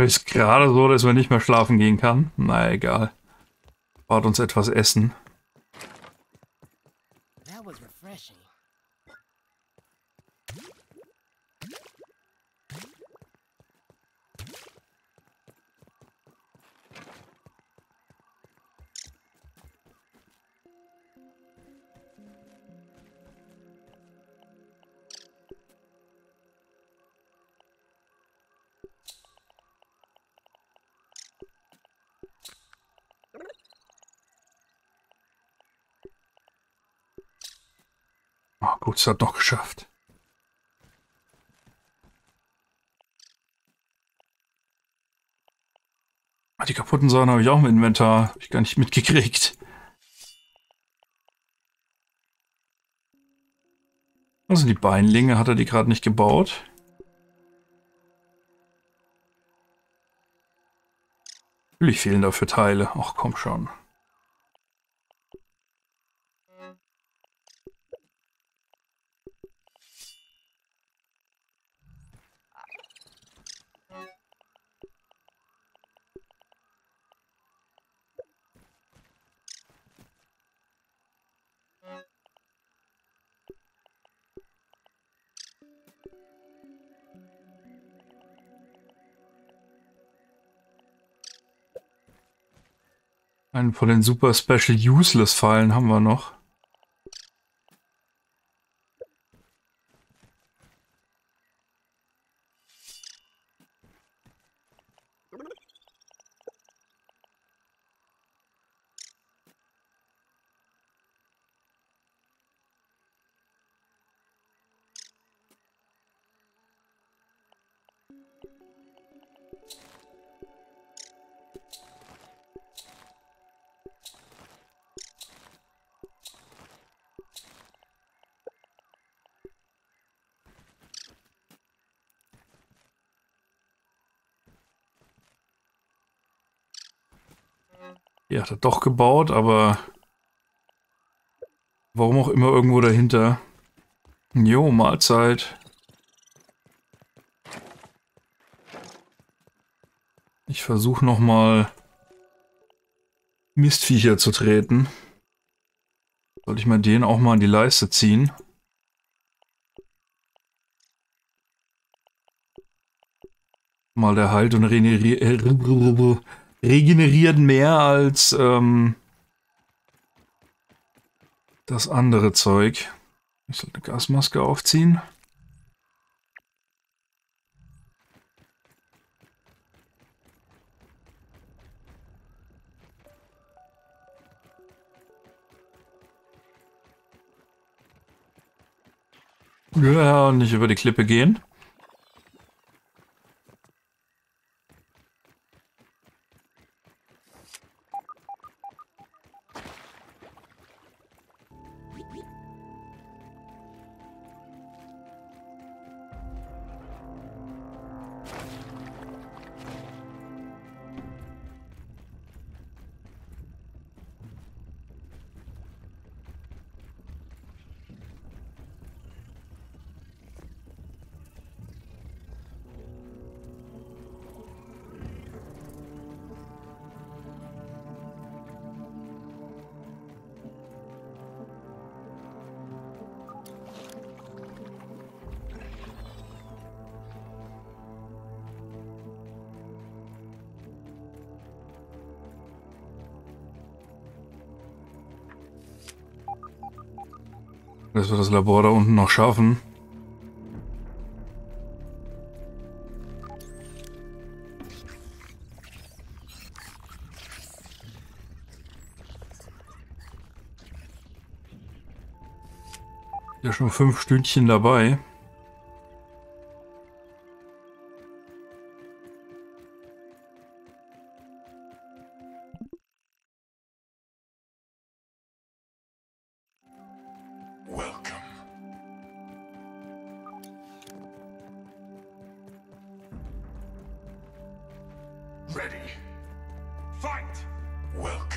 Ist gerade so, dass man nicht mehr schlafen gehen kann. Na egal. Wart uns etwas essen. That was refreshing. Oh, gut, es hat noch geschafft. Ah, die kaputten Sachen habe ich auch im Inventar. Habe ich gar nicht mitgekriegt. Also die Beinlinge, hat er die gerade nicht gebaut? Natürlich fehlen dafür Teile. Ach komm schon. Einen von den Super Special Useless Pfeilen haben wir noch. Die hat er doch gebaut, aber warum auch immer irgendwo dahinter. Jo, Mahlzeit. Ich versuche nochmal Mistviecher zu treten. Soll ich mal den auch mal an die Leiste ziehen? Mal der heilt und regeneriert mehr als das andere Zeug. Ich sollte eine Gasmaske aufziehen. Ja, nicht über die Klippe gehen. Dass wir das Labor da unten noch schaffen. Ja, schon 5 Stündchen dabei. Welcome. Ready. Fight. Welcome.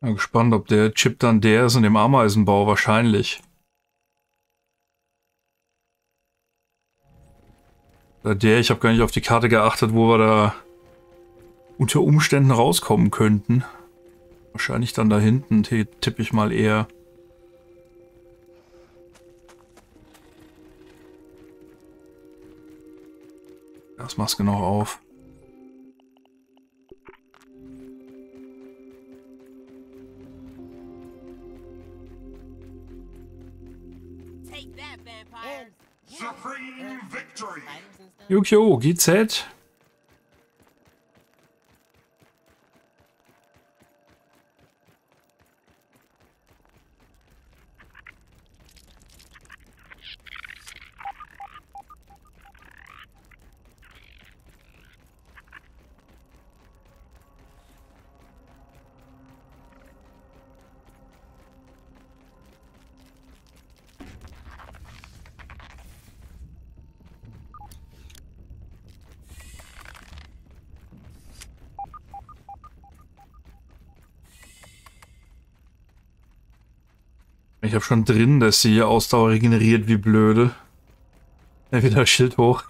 Bin gespannt, ob der Chip dann der ist in dem Ameisenbau. Wahrscheinlich. Oder der, ich habe gar nicht auf die Karte geachtet, wo wir da unter Umständen rauskommen könnten. Wahrscheinlich dann da hinten, tippe ich mal eher. Das mach's genau auf. Supreme victory! Yu-Gi-Oh! GZ. Ich habe schon drin, dass sie Ausdauer regeneriert, wie blöde. Wieder Schild hoch.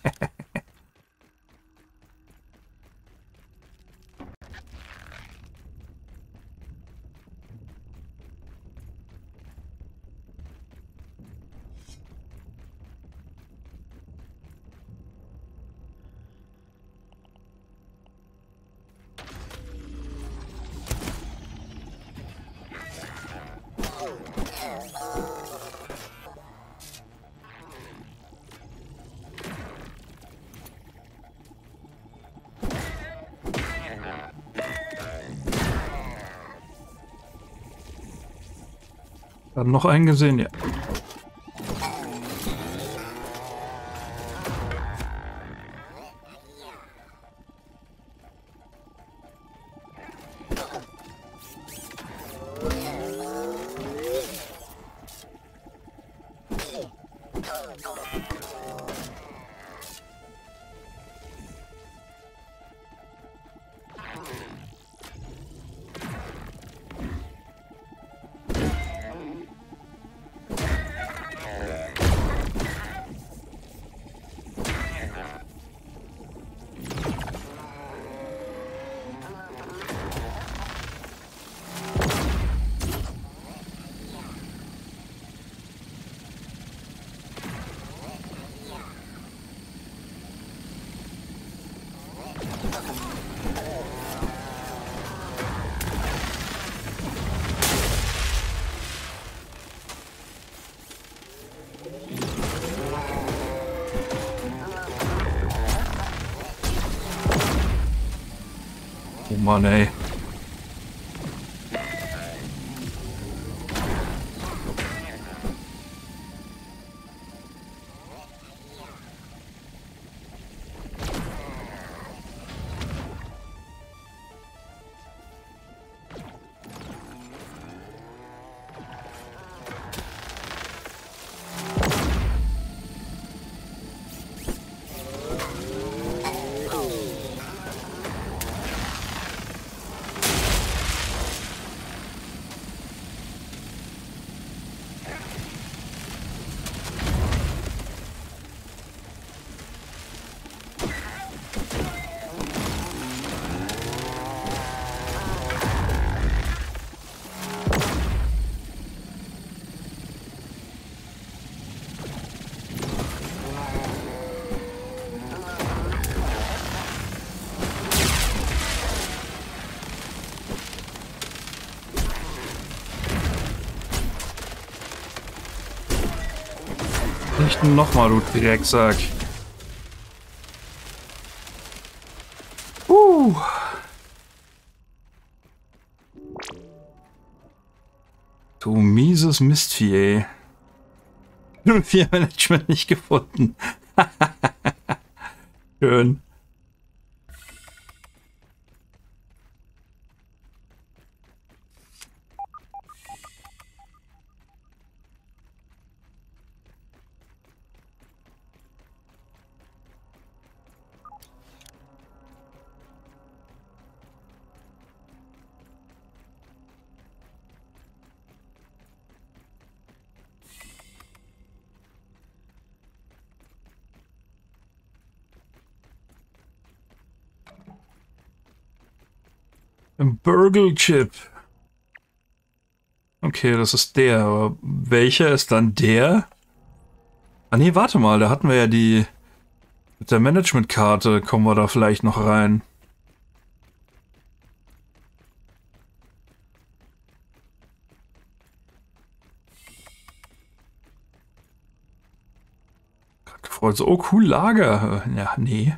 Hat noch einen gesehen, ja. Oh Mann, ey. Nicht nochmal, du Drecksack. Du mieses Mistvieh, ey. 04 Management nicht gefunden. Schön. Ein Burgle-Chip. Okay, das ist der. Aber welcher ist dann der? Ah nee, warte mal, da hatten wir ja die... Mit der Management-Karte kommen wir da vielleicht noch rein. Grad gefreut, so, oh cool, Lager. Ja, nee.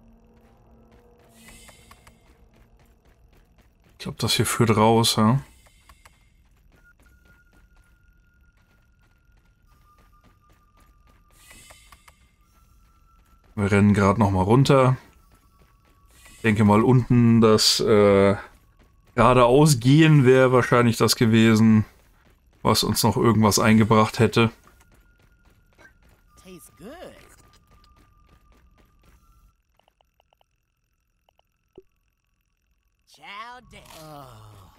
Ich glaube, das hier führt raus, ja. Wir rennen gerade noch mal runter. Ich denke mal unten das geradeaus gehen wäre wahrscheinlich das gewesen, was uns noch irgendwas eingebracht hätte. Tastes good. Chow down.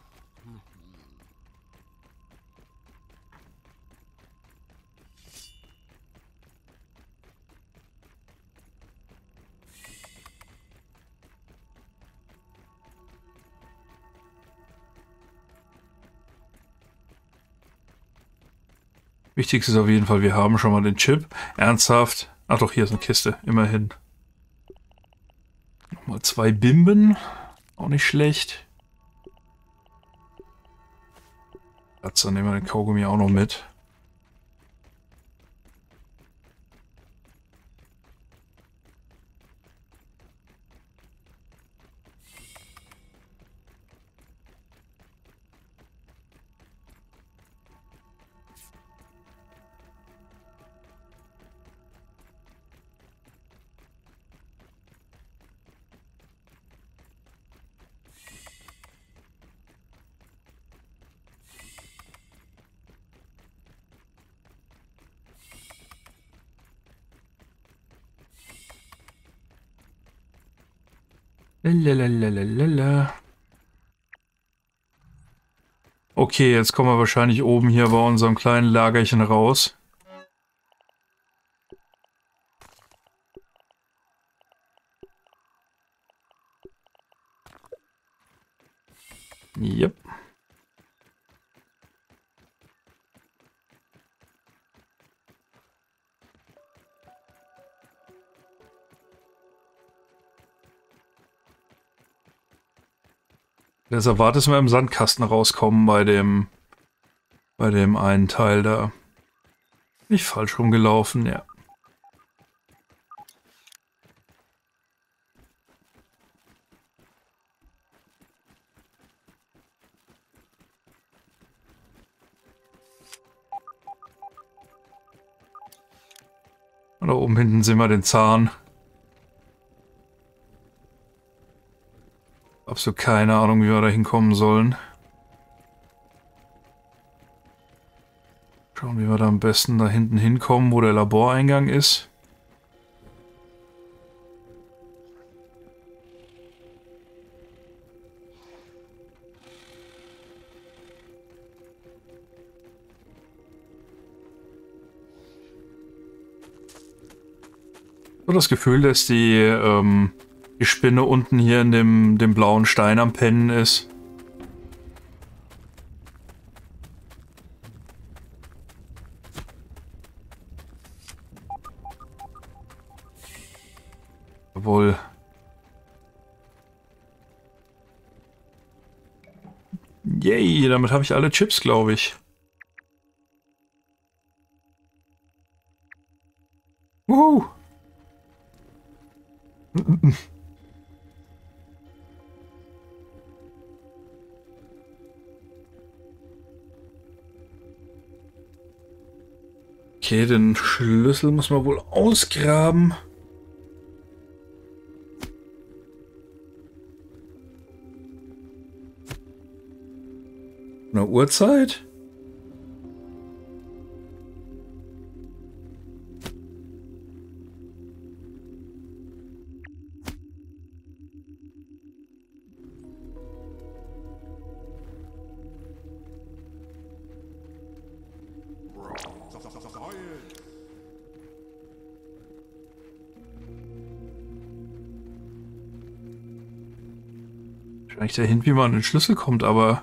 Wichtig ist auf jeden Fall, wir haben schon mal den Chip. Ernsthaft. Ach doch, hier ist eine Kiste. Immerhin. Nochmal 2 Bimben. Auch nicht schlecht. Jetzt dann nehmen wir den Kaugummi auch noch mit. Lalalala. Okay, jetzt kommen wir wahrscheinlich oben hier bei unserem kleinen Lagerchen raus. Yep. Deshalb wartest du mal im Sandkasten rauskommen bei dem einen Teil da. Nicht falsch rumgelaufen, ja. Und da oben hinten sehen wir den Zahn. Absolut keine Ahnung, wie wir da hinkommen sollen. Schauen, wie wir da am besten da hinten hinkommen, wo der Laboreingang ist. So das Gefühl, dass die Spinne unten hier in dem blauen Stein am Pennen ist. Obwohl. Yay, damit habe ich alle Chips, glaube ich. Wuhu! Okay, den Schlüssel muss man wohl ausgraben. Eine Uhrzeit? Wahrscheinlich dahin, wie man an den Schlüssel kommt, aber...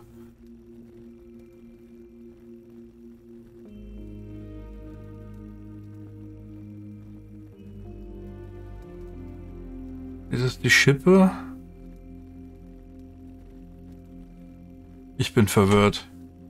Ist es die Schippe? Ich bin verwirrt.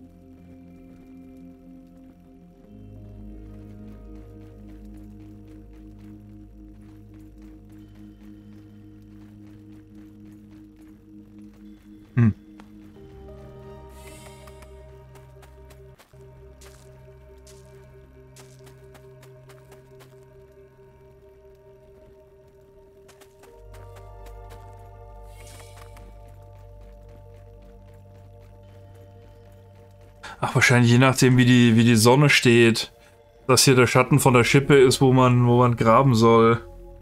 Ach, wahrscheinlich je nachdem, wie die Sonne steht, dass hier der Schatten von der Schippe ist, wo man graben soll.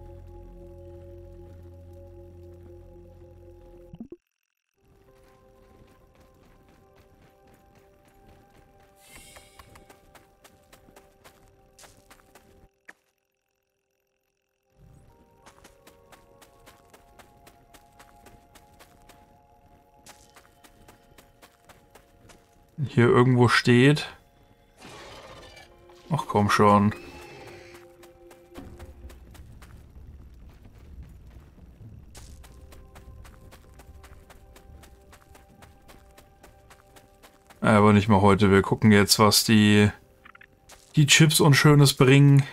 Hier irgendwo steht. Ach komm schon. Aber nicht mal heute. Wir gucken jetzt, was die Chips und Schönes bringen.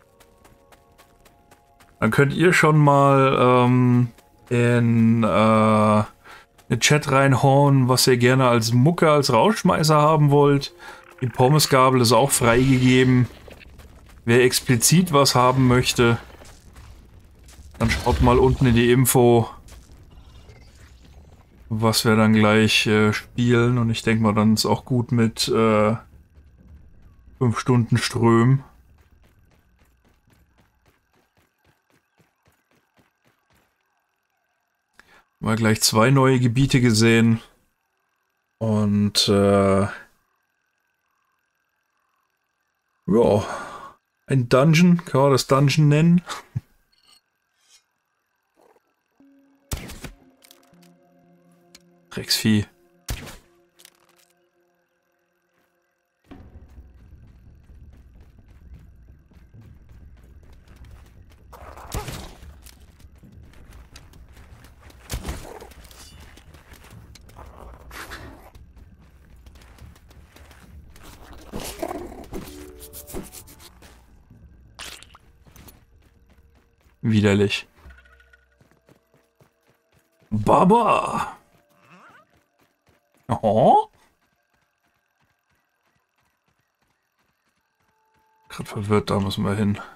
Dann könnt ihr schon mal in den Chat reinhauen, was ihr gerne als Mucke, als Rausschmeißer haben wollt. Die Pommesgabel ist auch freigegeben. Wer explizit was haben möchte, dann schaut mal unten in die Info, was wir dann gleich spielen. Und ich denke mal, dann ist auch gut mit 5 Stunden Ström. Mal gleich 2 neue Gebiete gesehen. Und ja, ein Dungeon, kann man das Dungeon nennen? Drecksvieh. Widerlich. Baba! Oh? Gerade verwirrt, da müssen wir hin.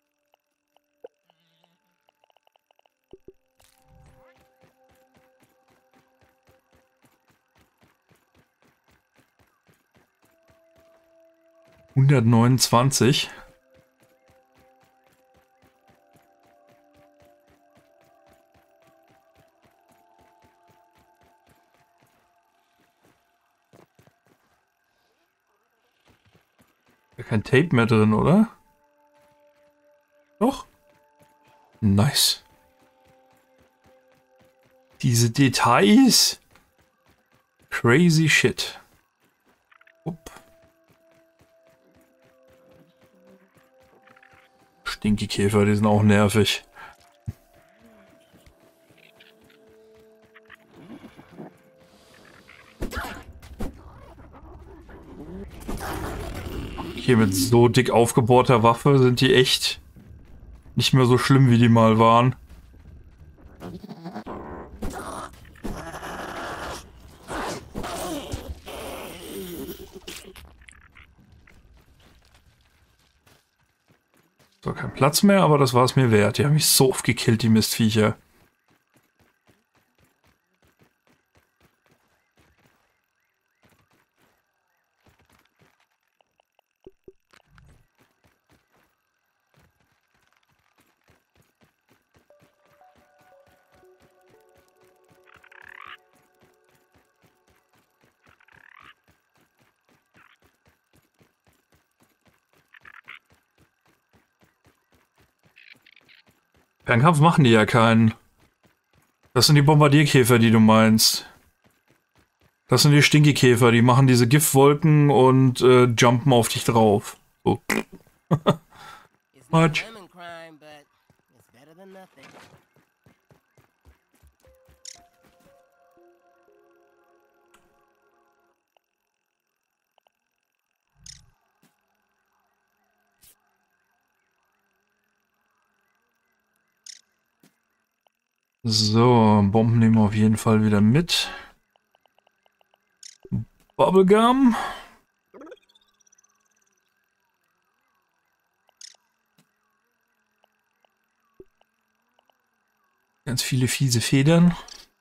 ...129. Kein Tape mehr drin, oder? Doch? Nice. Diese Details. Crazy shit. Upp. Stinkekäfer, die sind auch nervig. Hier mit so dick aufgebohrter Waffe sind die echt nicht mehr so schlimm, wie die mal waren. So, kein Platz mehr, aber das war es mir wert. Die haben mich so oft gekillt, die Mistviecher. Fernkampf machen die ja keinen. Das sind die Bombardierkäfer, die du meinst. Das sind die Stinkekäfer, die machen diese Giftwolken und jumpen auf dich drauf. So. It's not Much. lemon crime, but it's better than nothing. So, Bomben nehmen wir auf jeden Fall wieder mit. Bubblegum. Ganz viele fiese Federn.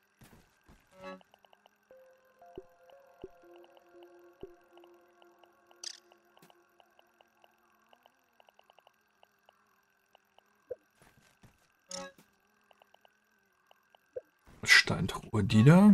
Steintruhe, die da.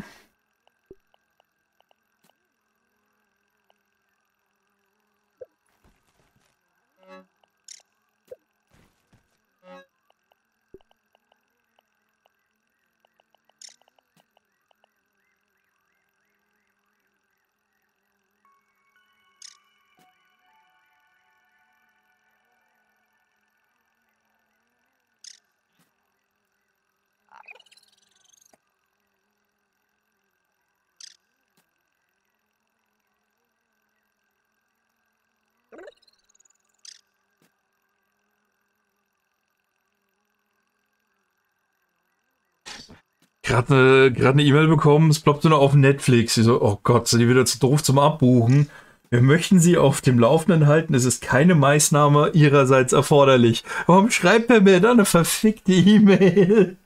Gerade eine E-Mail bekommen, es ploppte noch auf Netflix. Ich so, oh Gott, sind die wieder zu doof zum Abbuchen. Wir möchten Sie auf dem Laufenden halten, es ist keine Maßnahme Ihrerseits erforderlich. Warum schreibt er mir da eine verfickte E-Mail?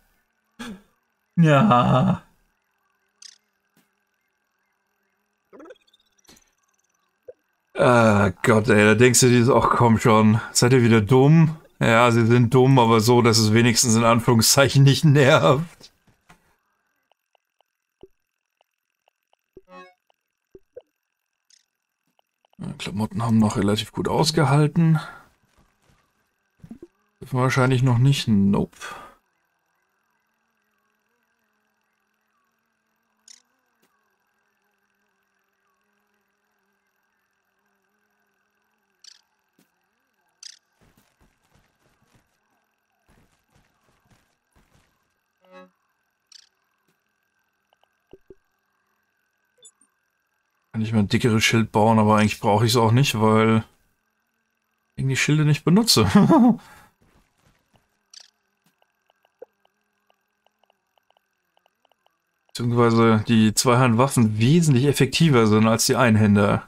Ja. Ah Gott, ey, da denkst du dir so, ach komm schon, seid ihr wieder dumm? Ja, sie sind dumm, aber so, dass es wenigstens in Anführungszeichen nicht nervt. Klamotten haben noch relativ gut ausgehalten. Dürfen wir wahrscheinlich noch nicht. Nope. Kann ich mal ein dickeres Schild bauen, aber eigentlich brauche ich es auch nicht, weil ich die Schilde nicht benutze. Beziehungsweise die Zweihandwaffen wesentlich effektiver sind als die Einhänder.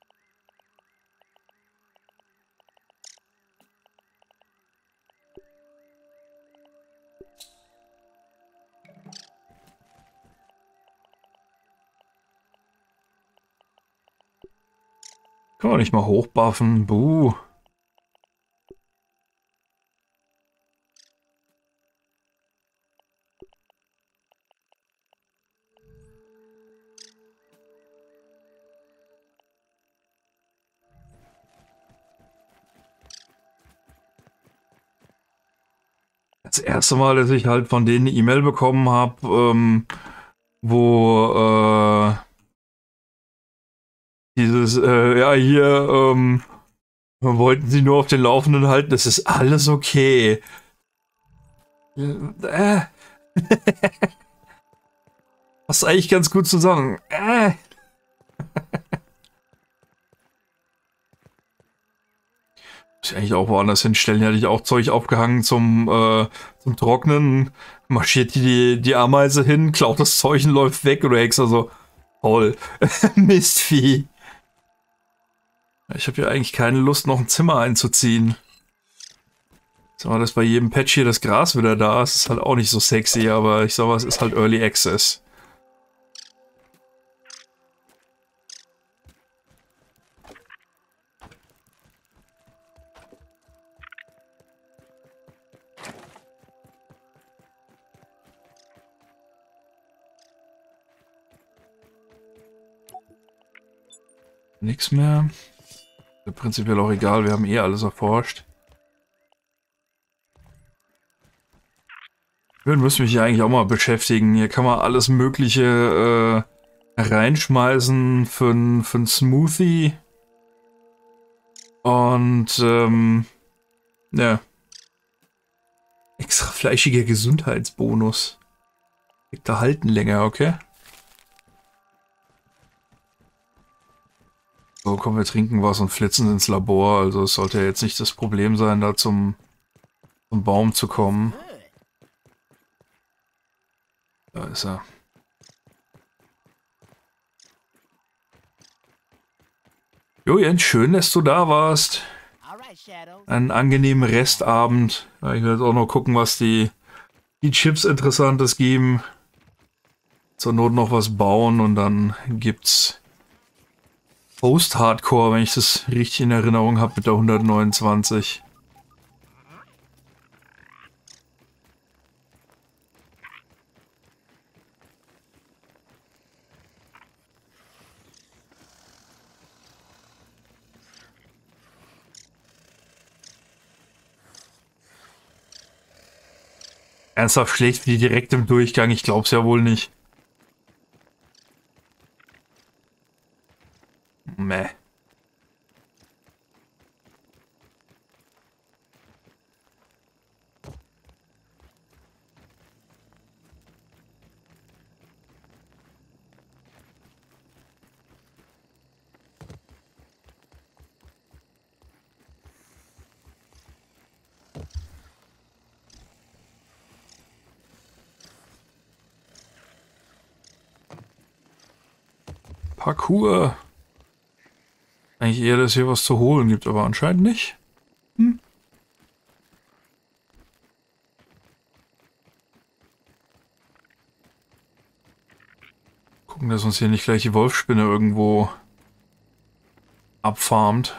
Kann man nicht mal hochbuffen. Buh. Das erste Mal, dass ich halt von denen eine E-Mail bekommen habe, wo dieses, ja hier, wollten sie nur auf den Laufenden halten, das ist alles okay. Passt eigentlich ganz gut zusammen. Muss ich eigentlich auch woanders hinstellen. Hätte ich auch Zeug aufgehangen zum Trocknen. Marschiert die Ameise hin, klaut das Zeug und läuft weg oder Hexer so. Toll. Mistvieh. Ich habe ja eigentlich keine Lust, noch ein Zimmer einzuziehen. Sag mal, dass bei jedem Patch hier das Gras wieder da ist, ist halt auch nicht so sexy, aber ich sag mal, es ist halt Early Access. Nix mehr. Prinzipiell auch egal, wir haben eh alles erforscht. Wir müssen mich hier eigentlich auch mal beschäftigen. Hier kann man alles Mögliche reinschmeißen für ein Smoothie. Und ja. Extra fleischiger Gesundheitsbonus. Kriegt da halten länger, okay? So, komm, wir trinken was und flitzen ins Labor. Also es sollte ja jetzt nicht das Problem sein, da zum Baum zu kommen. Da ist er. Jo, Jens, schön, dass du da warst. All right, Shadows. Einen angenehmen Restabend. Ja, ich werde jetzt auch noch gucken, was die Chips Interessantes geben. Zur Not noch was bauen und dann gibt's Post-Hardcore, wenn ich das richtig in Erinnerung habe, mit der 129. Ernsthaft schlecht wie direkt im Durchgang, ich glaub's ja wohl nicht. Meh. Parkour. Eigentlich eher, dass hier was zu holen gibt, aber anscheinend nicht. Gucken, dass uns hier nicht gleich die Wolfsspinne irgendwo abfarmt.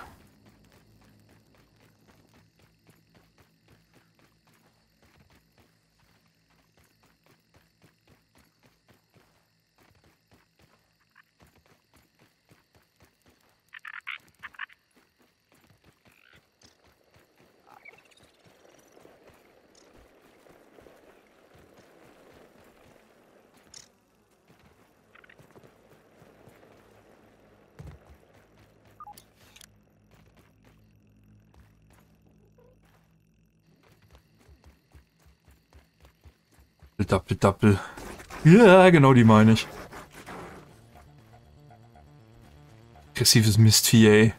Dappel, Dappel. Ja, genau die meine ich. Aggressives Mistvieh, ey.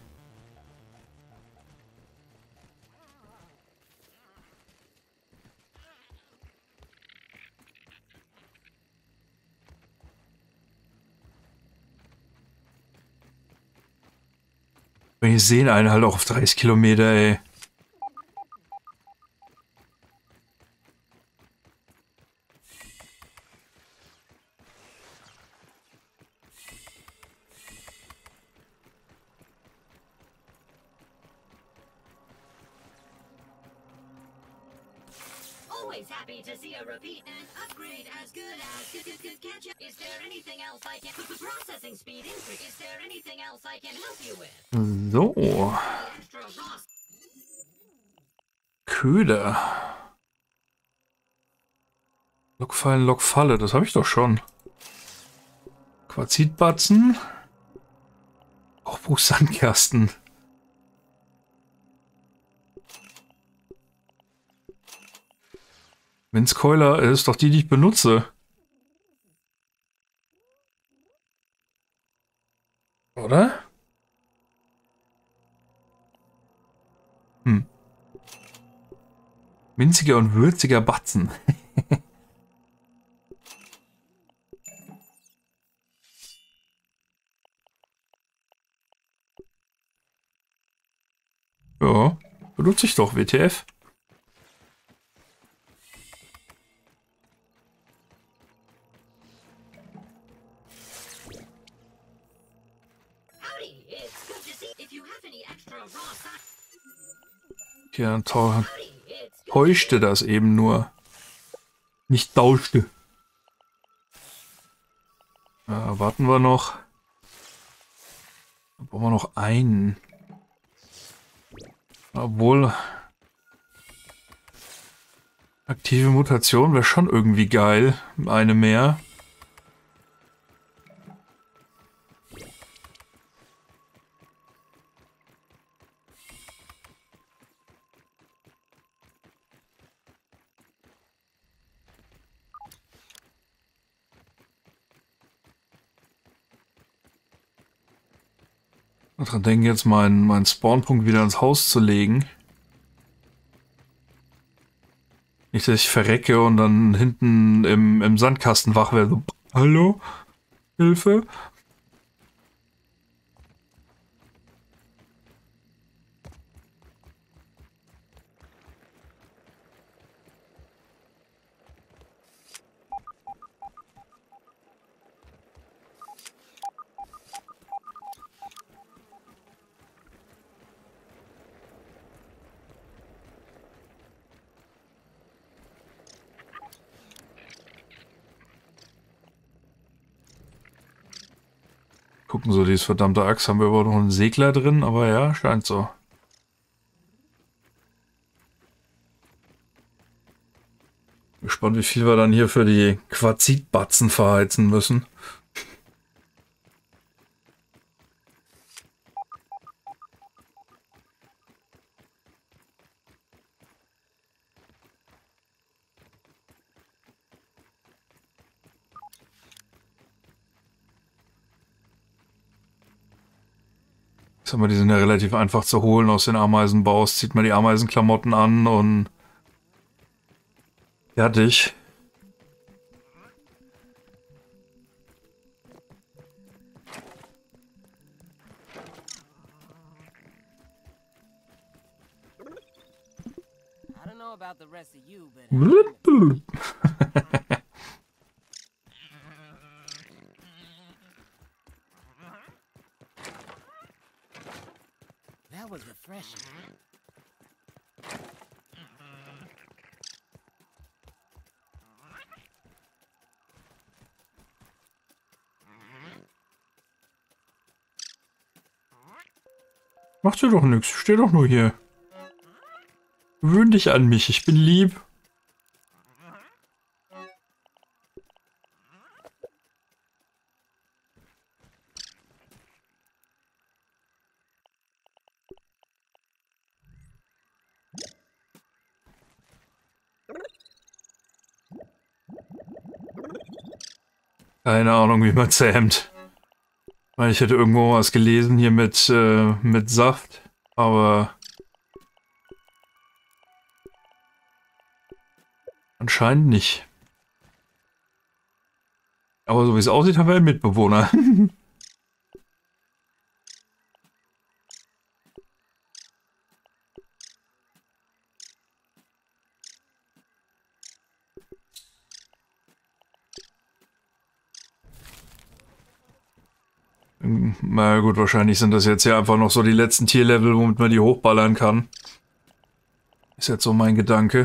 Wir sehen einen halt auch auf 30 Kilometer, ey. Always happy to see a repeat and upgrade as good as good catch up. Is there anything else I can processing speed increase? Is there anything else I can help you with? So. Extra raw. Köder. Lockfallen, Lockfalle, das habe ich doch schon. Quarzitbatzen. Aufbruch Sandkersten. Winzkeuler ist doch die ich benutze. Oder? Winziger und würziger Batzen. Ja, benutze ich doch, WTF. Howdy, it's good to see. If you have any extra raw Ja, dann howdy, it's good. täuschte das eben nur. Nicht tauschte. Ja, warten wir noch. Dann brauchen wir noch einen. Obwohl. Aktive Mutation wäre schon irgendwie geil. Eine mehr. Daran denken, jetzt meinen Spawnpunkt wieder ins Haus zu legen. Nicht, dass ich verrecke und dann hinten im Sandkasten wach werde. So, hallo? Hilfe? Gucken so, dieses verdammte Axt. Haben wir überhaupt noch einen Segler drin? Aber ja, scheint so. Gespannt, wie viel wir dann hier für die Quarzitbatzen verheizen müssen. Sag mal, die sind ja relativ einfach zu holen aus den Ameisenbaus. Zieht man die Ameisenklamotten an und fertig. I don't know about the rest of you, but Blub, blub. that was refreshing. Mach dir doch nix. Steh doch nur hier. Gewöhn dich an mich. Ich bin lieb. Keine Ahnung, wie man zähmt. Ich hätte irgendwo was gelesen hier mit Saft, aber anscheinend nicht. Aber so wie es aussieht, haben wir einen Mitbewohner. Na gut, wahrscheinlich sind das jetzt ja einfach noch so die letzten Tierlevel, womit man die hochballern kann. Ist jetzt so mein Gedanke.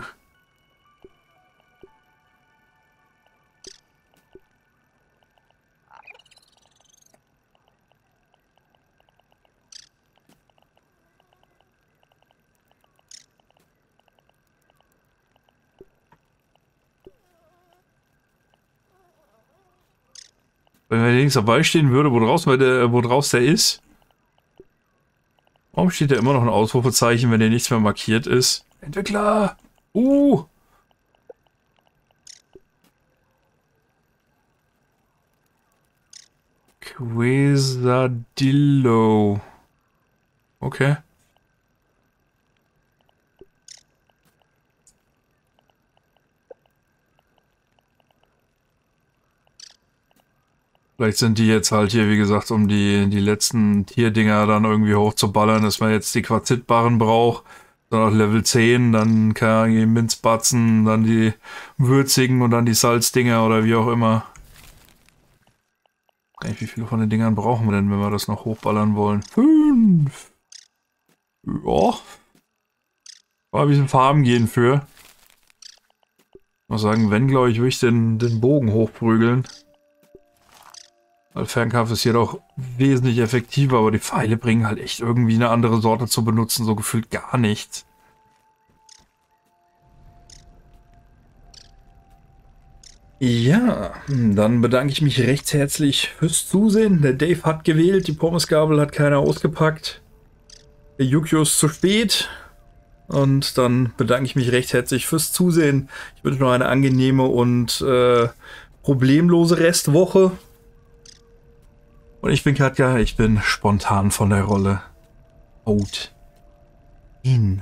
Wenn mir links dabei stehen würde, wo draus der ist. Warum steht da immer noch ein Ausrufezeichen, wenn der nichts mehr markiert ist? Entwickler! Quesadillo. Okay. Vielleicht sind die jetzt halt hier, wie gesagt, um die letzten Tierdinger dann irgendwie hochzuballern, dass man jetzt die Quarzitbarren braucht. Dann auf Level 10, dann kann die Minzbatzen, dann die würzigen und dann die Salzdinger oder wie auch immer. Wie viele von den Dingern brauchen wir denn, wenn wir das noch hochballern wollen? 5. Ja. Mal ein bisschen Farben gehen für. Ich muss sagen, wenn, glaube ich, würde ich den Bogen hochprügeln. Weil Fernkampf ist hier doch wesentlich effektiver, aber die Pfeile bringen halt echt irgendwie eine andere Sorte zu benutzen, so gefühlt gar nichts. Ja, dann bedanke ich mich recht herzlich fürs Zusehen. Der Dave hat gewählt, die Pommesgabel hat keiner ausgepackt. Der Yukio ist zu spät. Und dann bedanke ich mich recht herzlich fürs Zusehen. Ich wünsche noch eine angenehme und problemlose Restwoche. Und ich bin Katja, ich bin spontan von der Rolle. Haut in.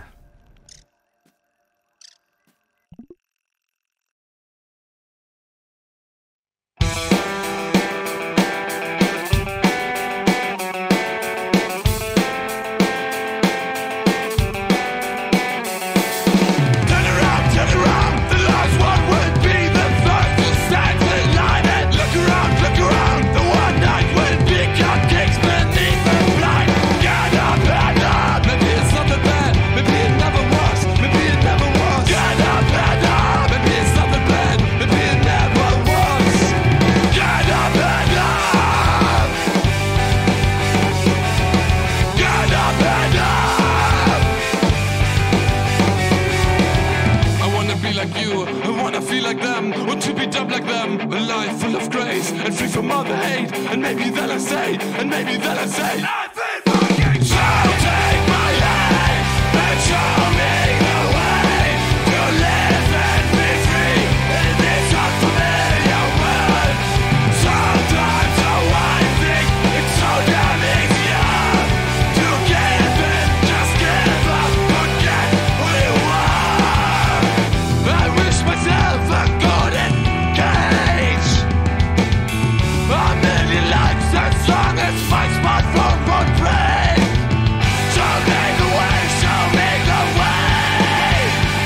And maybe then I say, I feel fucking so take my hand and show me the way to live and be free in this unfamiliar world. Sometimes I think it's so damn easier to give in, just give up, forget who you are. I wish myself a golden cage. A million lives as long as my smartphone won't break. Show me the way, show me the way.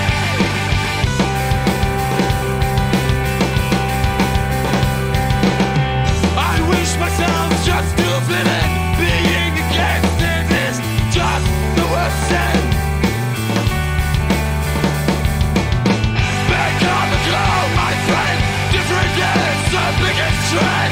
I wish myself just to fit in. Being against it is just the worst sin. Back on the glow, my friend. Different is the biggest trend.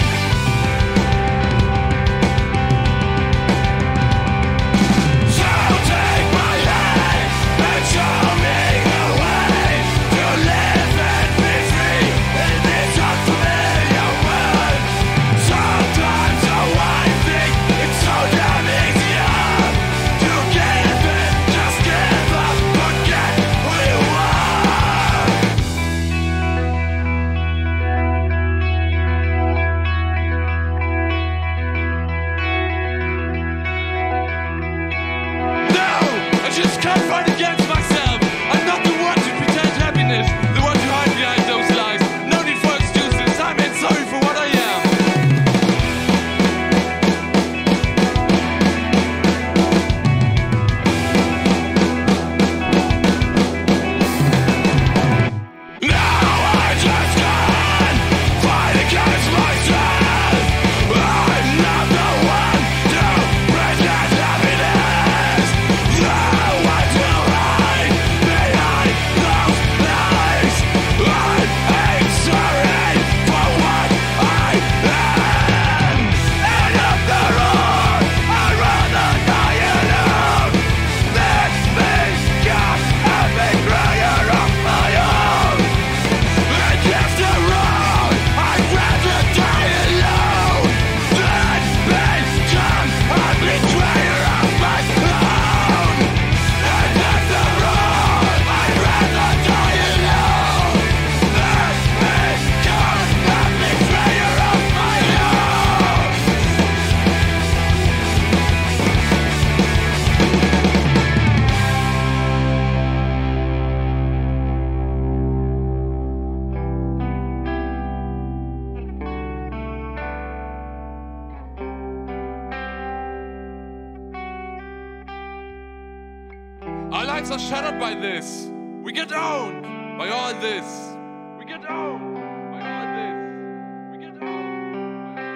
Our lives are shattered by this. We get owned by all this. We get owned by all this. We get owned by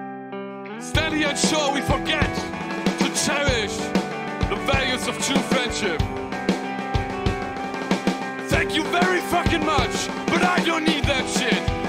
all this. Stand here and show we forget to cherish the values of true friendship. Thank you very fucking much, but I don't need that shit.